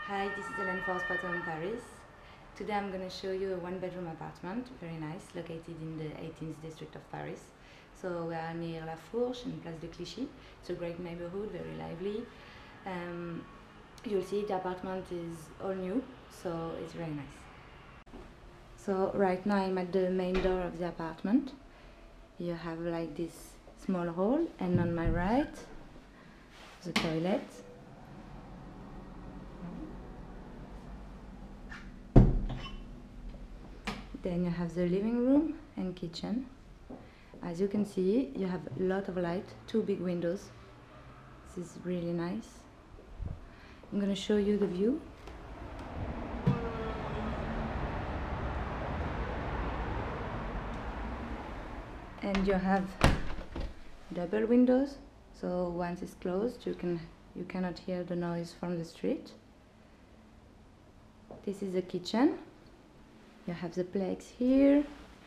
Hi, this is Hélène for Spoto in Paris. Today I'm going to show you a one-bedroom apartment, very nice, located in the 18th district of Paris. So we are near La Fourche and Place de Clichy. It's a great neighborhood, very lively. You'll see the apartment is all new, so it's very nice. So right now I'm at the main door of the apartment. You have like this small hall, and on my right, the toilet. Then you have the living room and kitchen. As you can see, you have a lot of light, two big windows. This is really nice. I'm going to show you the view. And you have double windows, so once it's closed, you cannot hear the noise from the street. This is the kitchen. You have the plex here.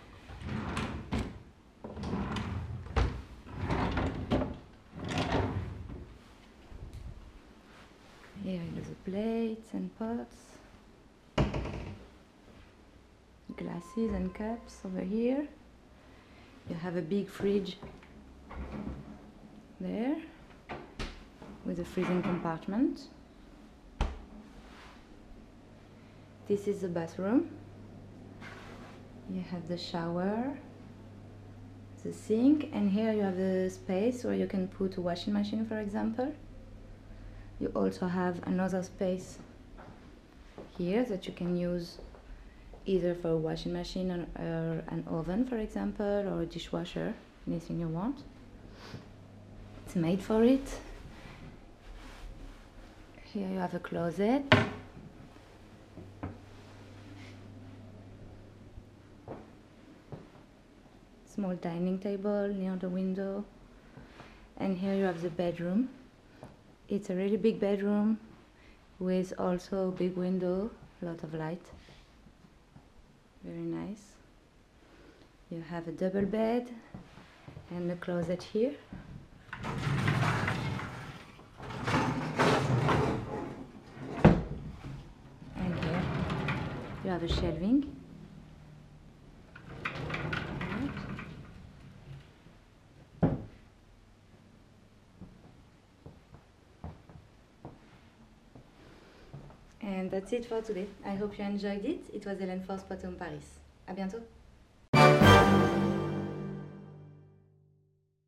Here are the plates and pots, glasses and cups over here. You have a big fridge there with a freezing compartment. This is the bathroom. You have the shower, the sink, and here you have the space where you can put a washing machine, for example. You also have another space here that you can use either for a washing machine or an oven, for example, or a dishwasher, anything you want. It's made for it. Here you have a closet. Small dining table near the window. And here you have the bedroom. It's a really big bedroom with also a big window, a lot of light. Very nice. You have a double bed and a closet here. And here you have a shelving. And that's it for today. I hope you enjoyed it. It was Hélène for Spoto in Paris. À bientôt.